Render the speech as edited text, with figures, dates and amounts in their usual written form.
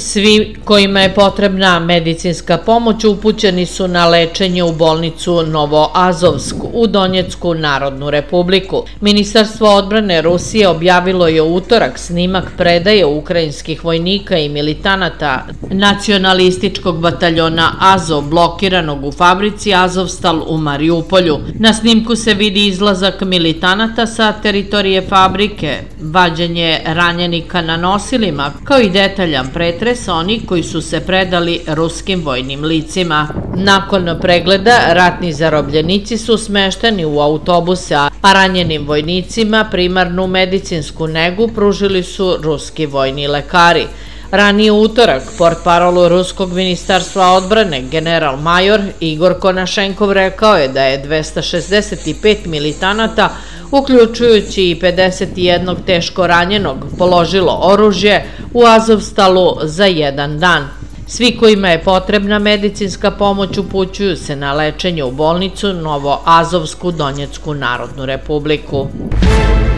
Svi kojima je potrebna medicinska pomoć upućeni su na lečenje u bolnicu Novoazovsk u Donjecku Narodnu Republiku. Ministarstvo odbrane Rusije objavilo je u utorak snimak predaje ukrajinskih vojnika i militanata nacionalističkog bataljona Azov blokiranog u fabrici Azovstal u Mariupolju. Na snimku se vidi izlazak militanata sa teritorije fabrike, vađenje ranjenika na nosilima, kao i detaljan pretres onih koji su se predali ruskim vojnim licima. Nakon pregleda, ratni zarobljenici su smešteni u autobuse, a ranjenim vojnicima primarnu medicinsku negu pružili su ruski vojni lekari. Ranije utorak, portparol ruskog ministarstva odbrane, general major Igor Konašenkov rekao je da je 265 militanata, uključujući i 51 teško ranjenog, položilo oružje u Azovstalu za jedan dan. Svi kojima je potrebna medicinska pomoć upućuju se na lečenje u bolnicu Novoazovsku Donjecku Narodnu Republiku.